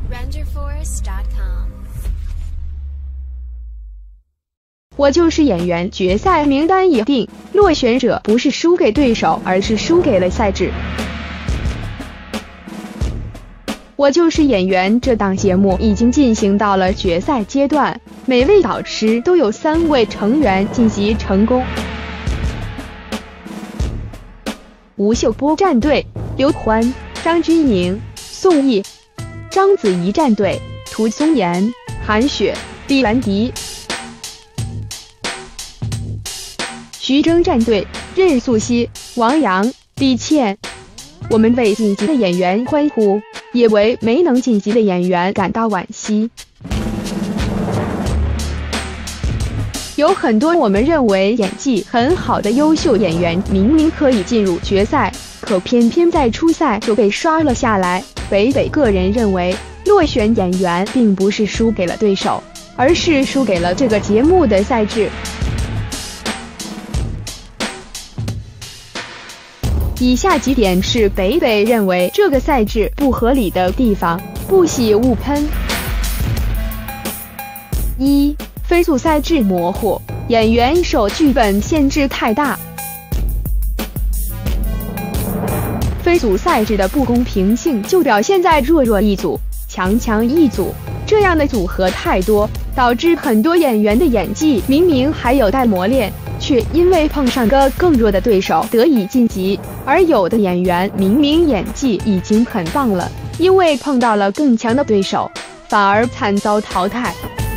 RenderForest.com。 我就是演员决赛名单已定，落选者不是输给对手，而是输给了赛制。我就是演员这档节目已经进行到了决赛阶段，每位导师都有3位成员晋级成功。吴秀波战队：刘欢、张钧甯、宋轶；章子怡战队：涂松妍、韩雪、李兰迪；徐峥战队：任素汐、王阳、李倩。我们为晋级的演员欢呼，也为没能晋级的演员感到惋惜。有很多我们认为演技很好的优秀演员，明明可以进入决赛，可偏偏在初赛就被刷了下来。北北个人认为，落选演员并不是输给了对手，而是输给了这个节目的赛制。以下几点是北北认为这个赛制不合理的地方，不喜勿喷。1. 分组赛制模糊，演员受剧本限制太大。分组赛制的不公平性就表现在弱弱一组，强强一组这样的组合太多，导致很多演员的演技明明还有待磨练，却因为碰上个更弱的对手得以晋级，而有的演员明明演技已经很棒了，因为碰到了更强的对手，反而惨遭淘汰。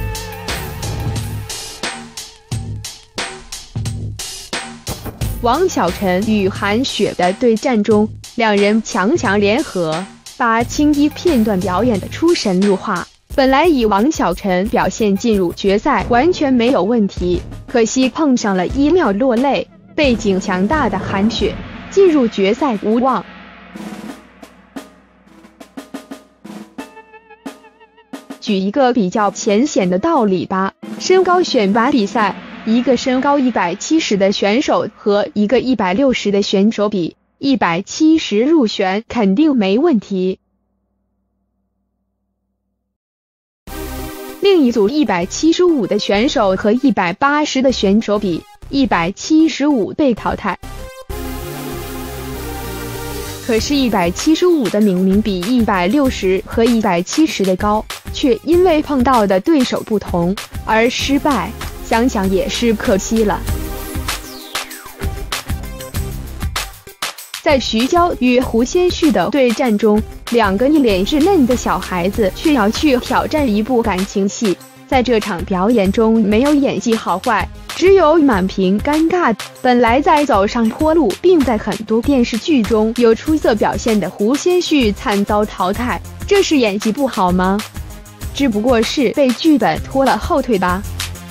王晓晨与韩雪的对战中，两人强强联合，把青衣片段表演的出神入化。本来以王晓晨表现进入决赛完全没有问题，可惜碰上了1秒落泪，背景强大的韩雪，进入决赛无望。举一个比较浅显的道理吧，身高选拔比赛，一个身高170的选手和一个160的选手比，170入选肯定没问题。另一组175的选手和180的选手比，175被淘汰。可是175的明明比160和170的高，却因为碰到的对手不同而失败，想想也是可惜了。在徐娇与胡先煦的对战中，两个一脸稚嫩的小孩子却要去挑战一部感情戏，在这场表演中没有演技好坏，只有满屏尴尬。本来在走上坡路并在很多电视剧中有出色表现的胡先煦惨遭淘汰，这是演技不好吗？只不过是被剧本拖了后腿吧。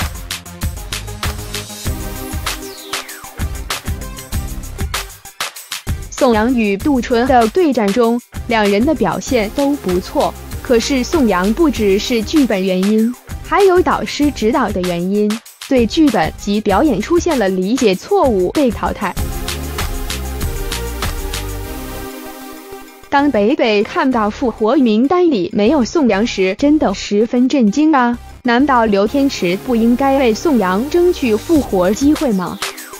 宋阳与杜淳的对战中，两人的表现都不错，可是宋阳不只是剧本原因，还有导师指导的原因，对剧本及表演出现了理解错误被淘汰。当北北看到复活名单里没有宋阳时，真的十分震惊啊！难道刘天池不应该为宋阳争取复活机会吗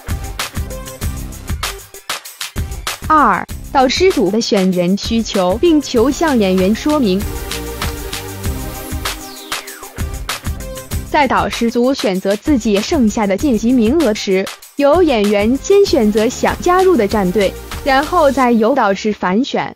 ？2. 导师组的选人需求并求向演员说明。在导师组选择自己剩下的晋级名额时，有演员先选择想加入的战队，然后再由导师反选。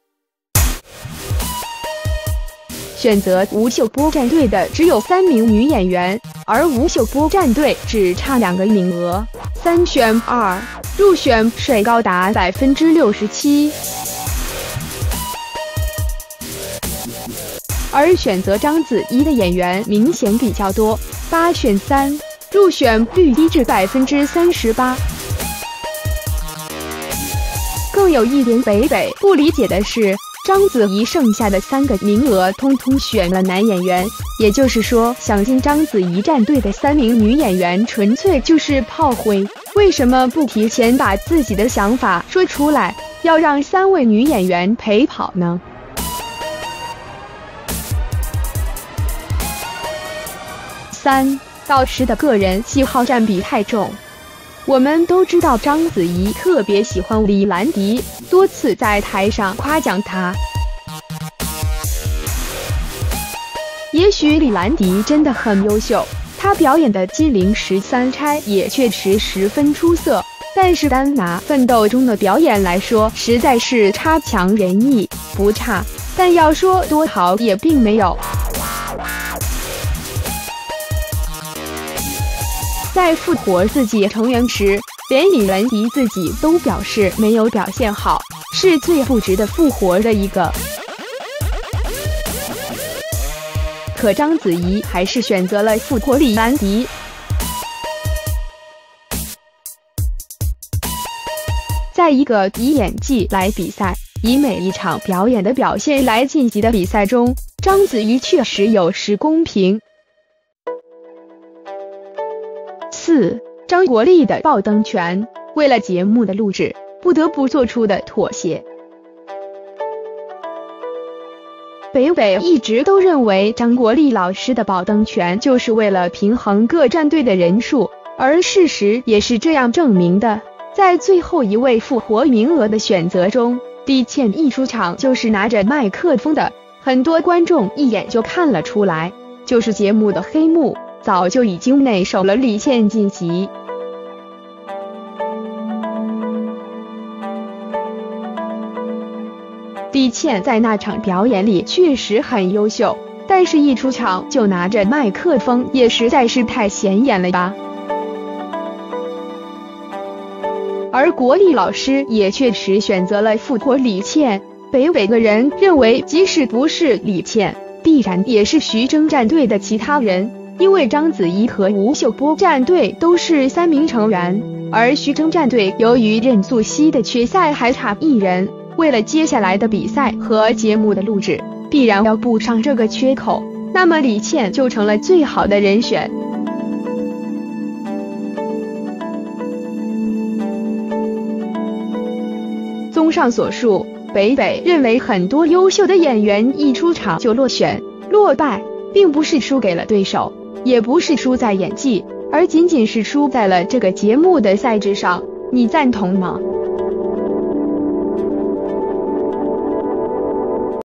选择吴秀波战队的只有3名女演员，而吴秀波战队只差2个名额，3选2，入选率高达67%。而选择章子怡的演员明显比较多，8选3，入选率低至38%。更有一点北北不理解的是，章子怡剩下的3个名额通通选了男演员，也就是说，想进章子怡战队的3名女演员纯粹就是炮灰。为什么不提前把自己的想法说出来，要让3位女演员陪跑呢？ 3. 老师的个人喜好占比太重。我们都知道章子怡特别喜欢李兰迪，多次在台上夸奖她。也许李兰迪真的很优秀，她表演的金陵十三钗也确实十分出色，但是单拿奋斗中的表演来说，实在是差强人意，不差，但要说多好也并没有。在复活自己成员时，连李兰迪自己都表示没有表现好，是最不值得复活的一个。可章子怡还是选择了复活李兰迪。在一个以演技来比赛，以每一场表演的表现来晋级的比赛中，章子怡确实有失公平。4. 张国立的爆灯权，为了节目的录制，不得不做出的妥协。北北一直都认为张国立老师的爆灯权就是为了平衡各战队的人数，而事实也是这样证明的。在最后一位复活名额的选择中，李倩一出场就是拿着麦克风的，很多观众一眼就看了出来，就是节目的黑幕，早就已经内守了李倩晋级。李倩在那场表演里确实很优秀，但是一出场就拿着麦克风，也实在是太显眼了吧。而国立老师也确实选择了复活李倩，北北个人认为，即使不是李倩，必然也是徐峥战队的其他人，因为章子怡和吴秀波战队都是3名成员，而徐峥战队由于任素汐的缺赛还差1人，为了接下来的比赛和节目的录制，必然要补上这个缺口，那么李倩就成了最好的人选。综上所述，北北认为很多优秀的演员一出场就落选、落败，并不是输给了对手，也不是输在演技，而仅仅是输在了这个节目的赛制上。你赞同吗？